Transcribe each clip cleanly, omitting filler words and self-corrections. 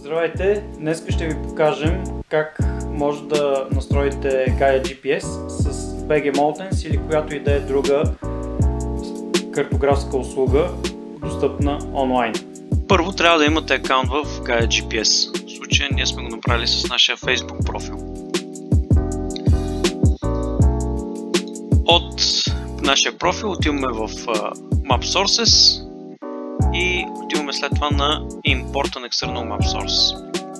Здравейте! Днес ще ви покажем как може да настроите Gaia GPS с BG Mountains или която и да е друга картографска услуга, достъпна онлайн. Първо трябва да имате акаунт в Gaia GPS. В случая ние сме го направили с нашия Facebook профил. От нашия профил отиваме в Map Sources и отиваме след това на Import an External Map Source.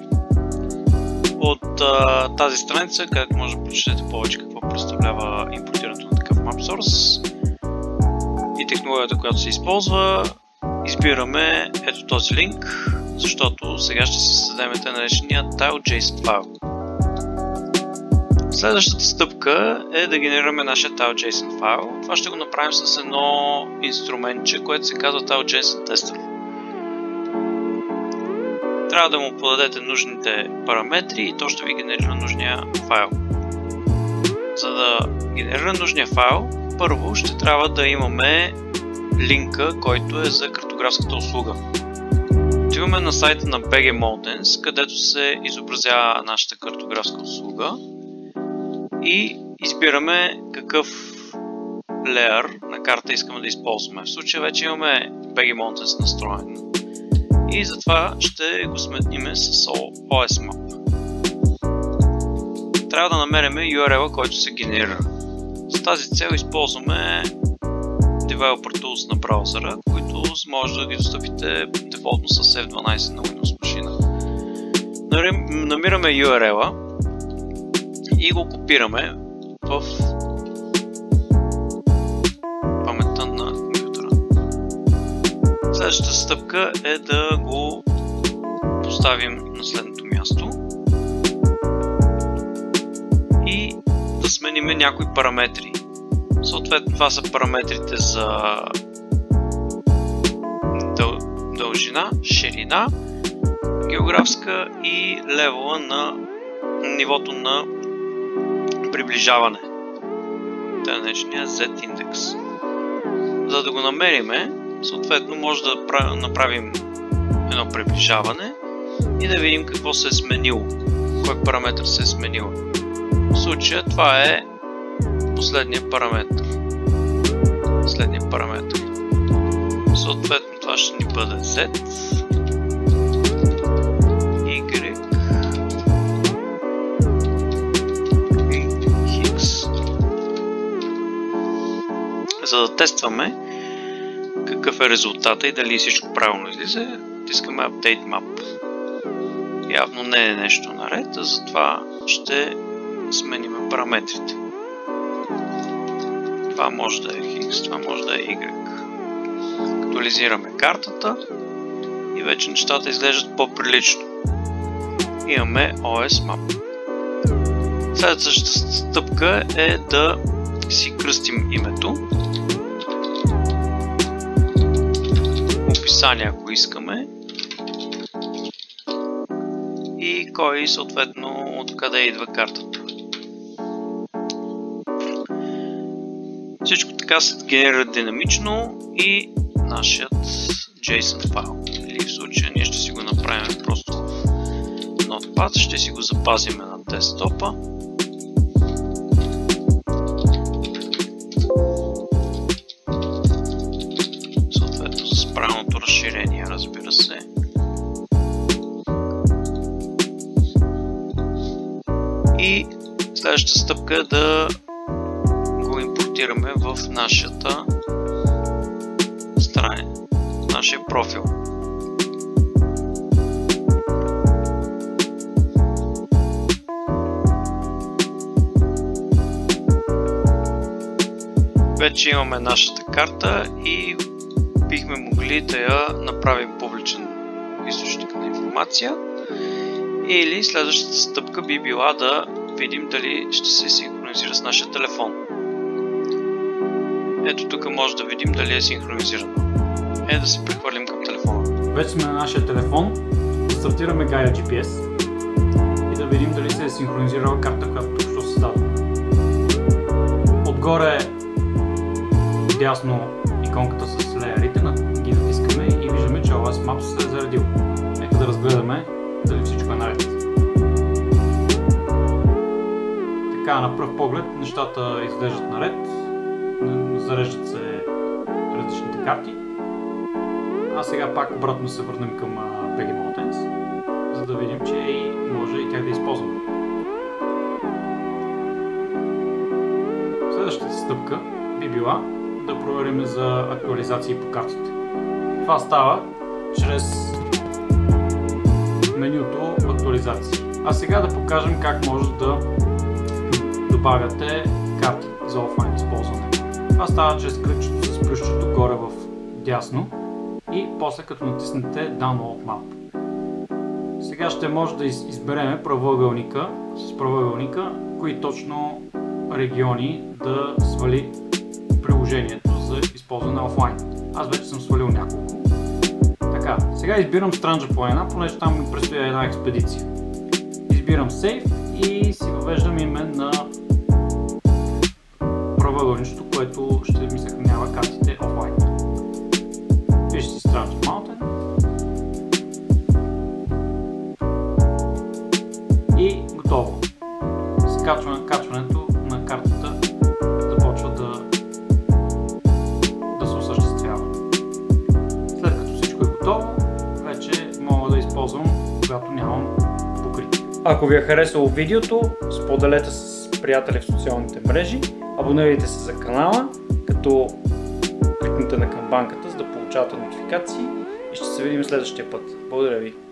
От тази страница, където може да прочетете повече какво представлява импортирането на такъв Map Source и технологията, която се използва, избираме ето този линк, защото сега ще си създадем така наречения tile.json файл. Следващата стъпка е да генерираме нашия tile.json файл. Това ще го направим с едно инструментче, което се казва tile.json tester. Трябва да му подадете нужните параметри и то ще ви генерира нужния файл. За да генерира нужния файл, първо ще трябва да имаме линка, който е за картографската услуга. Отиваме на сайта на BG Mountains, където се изобразява нашата картографска услуга и избираме какъв леер на карта искаме да използваме. В случая вече имаме BG Mountains настроен и затова ще го сменим с OSMap. Трябва да намерим URL-а, който се генерира. За тази цел използваме Developer Tools на браузъра, които може да ги достъпите дефолтно с F12 на Windows машина. Намираме URL-а и го копираме в паметта на компютъра. Следващата стъпка е да го поставим на следното място и да сменим някои параметри. Съответно това са параметрите за дължина, ширина, географска и левела на нивото на приближаване. Това е наречения Z индекс. За да го намериме, съответно може да направим едно приближаване и да видим какво се е сменило, кой параметр се е сменил. В случая това е последния параметр. Съответно това ще ни бъде Z, Y и X. За да тестваме какъв е резултата и дали всичко правилно излиза, искаме Update Map. Явно не е нещо наред, затова ще сменим параметрите. Това може да е X, това може да е Y. Актуализираме картата и вече нещата изглеждат по-прилично. Имаме OSMap. Следващата стъпка е да си кръстим името. Описание, ако искаме. И кой съответно откъде идва картата. Всичко така се генерира динамично и нашият JSON файл. Или в случая ние ще си го направим просто в Notepad, ще си го запазим на десктопа. Съответно с правилното разширение, разбира се. И следващата стъпка е да го импортираме в нашата страница, нашия профил. Вече имаме нашата карта и бихме могли да я направим публичен източник на информация. Или следващата стъпка би била да видим дали ще се синхронизира с нашия телефон. Ето тук може да видим дали е синхронизирано. Да се прехвърлим към телефона. Вече сме на нашия телефон, да стартираме Gaia GPS и да видим дали се е синхронизирала карта, която тук ще създадем. Отгоре дясно иконката с леерите, ги натискаме и виждаме, че OSMap се е заредил. Нека да разгледаме дали всичко е наред. Така, на пръв поглед нещата изглеждат наред, зареждат се различните карти. А сега пак обратно се върнем към BG Mountains, за да видим, че може и тях да използваме. Следващата стъпка би била да проверим за актуализации по картите. Това става чрез менюто актуализации. А сега да покажем как може да добавяте карти за офлайн използване. Това става чрез кръгчето с плюсчето горе в дясно и после като натиснете Download Map. Сега ще може да изберем с правоъгълника кои точно региони да свали приложението за използване офлайн. Аз вече съм свалил няколко. Така, сега избирам Странджа планина, понеже там ми предстои една експедиция. Избирам Save и си въвеждам име на правоъгълничето, което ще ми съхранява картите офлайн. Пише си Strange Mountain и готово. Качването на картата започва да се осъществява. След като всичко е готово, вече мога да използвам, когато нямам покритие. Ако ви е харесало видеото, споделете с приятели в социалните мрежи, абонирайте се за канала, като кликнете на камбанката, за да получавате нотификации и ще се видим следващия път. Благодаря ви!